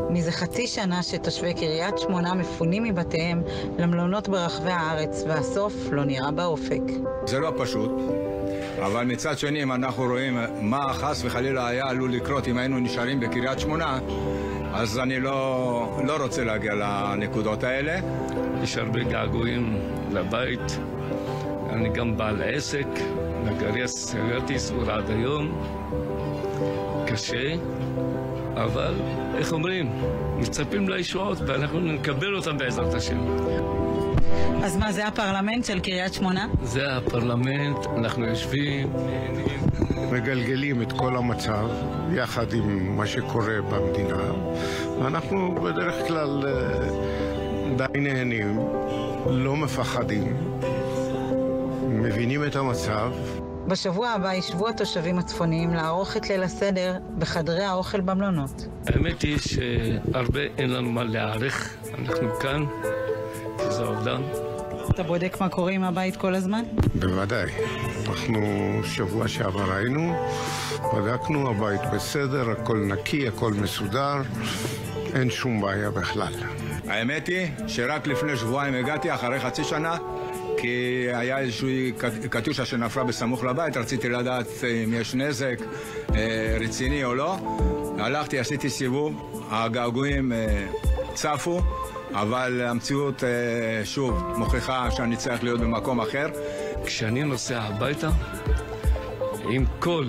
מזה חצי שנה שתושבי קריית שמונה מפונים מבתיהם למלונות ברחבי הארץ, והסוף לא נראה באופק. זה לא פשוט, אבל מצד שני, אם אנחנו רואים מה חס וחלילה היה עלול לקרות אם היינו נשארים בקריית שמונה, אז אני לא רוצה להגיע לנקודות האלה. יש הרבה געגועים לבית. אני גם בעל עסק, מגייס סיור עד היום. קשה, אבל איך אומרים? מצפים לישועות ואנחנו נקבל אותם בעזרת השם. אז מה, זה הפרלמנט של קריית שמונה? זה הפרלמנט, אנחנו יושבים, מגלגלים את כל המצב יחד עם מה שקורה במדינה, ואנחנו בדרך כלל די נהנים, לא מפחדים, מבינים את המצב. בשבוע הבא ישבו התושבים הצפוניים לערוך את ליל הסדר בחדרי האוכל במלונות. האמת היא שהרבה אין לנו מה להערך, אנחנו כאן, זו עובדה. אתה בודק מה קורה עם הבית כל הזמן? בוודאי. אנחנו שבוע שעבר היינו, בדקנו, הבית בסדר, הכל נקי, הכל מסודר, אין שום בעיה בכלל. האמת היא שרק לפני שבועיים הגעתי, אחרי חצי שנה, כי היה איזושהי קטיושה שנפלה בסמוך לבית, רציתי לדעת אם יש נזק רציני או לא. הלכתי, עשיתי סיבוב, הגעגועים צפו, אבל המציאות שוב מוכיחה שאני צריך להיות במקום אחר. כשאני נוסע הביתה, עם כל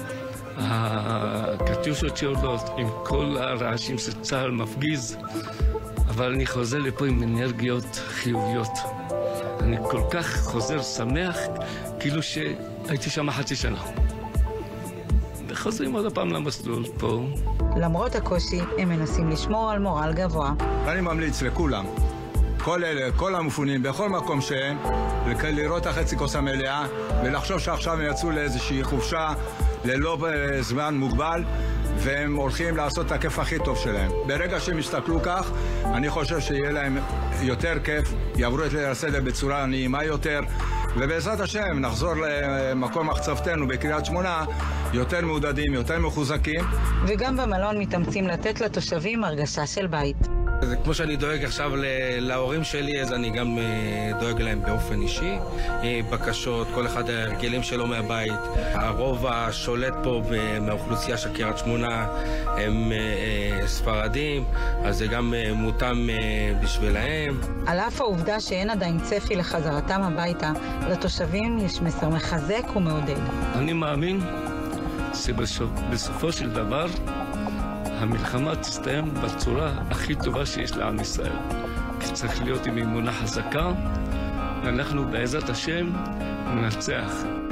הקטיושות שיורדות, עם כל הרעשים שצה"ל מפגיז, אבל אני חוזר לפה עם אנרגיות חיוביות. אני כל כך חוזר שמח, כאילו שהייתי שם חצי שנה. וחוזרים עוד פעם למסלול פה. למרות הקושי, הם מנסים לשמור על מורל גבוה. אני ממליץ לכולם, כל המפונים, בכל מקום שהם, לראות החצי כוס המלאה, ולחשוב שעכשיו הם יצאו לאיזושהי חופשה ללא זמן מוגבל, והם הולכים לעשות את הכיף הכי טוב שלהם. ברגע שהם יסתכלו כך, אני חושב שיהיה להם יותר כיף, יעברו את ליל הסדר בצורה נעימה יותר, ובעזרת השם נחזור למקום מחצבתנו בקריית שמונה יותר מעודדים, יותר מחוזקים. וגם במלון מתאמצים לתת לתושבים הרגשה של בית. כמו שאני דואג עכשיו להורים שלי, אז אני גם דואג להם באופן אישי. בקשות, כל אחד ההרגלים שלו מהבית. הרוב השולט פה מהאוכלוסייה של קריית שמונה הם ספרדים, אז זה גם מותאם בשבילהם. על אף העובדה שאין עדיין צפי לחזרתם הביתה, לתושבים יש מסר מחזק ומעודד. אני מאמין שבסופו של דבר המלחמה תסתיים בצורה הכי טובה שיש לעם ישראל. כי צריך להיות עם אמונה חזקה, ואנחנו בעזרת השם ננצח.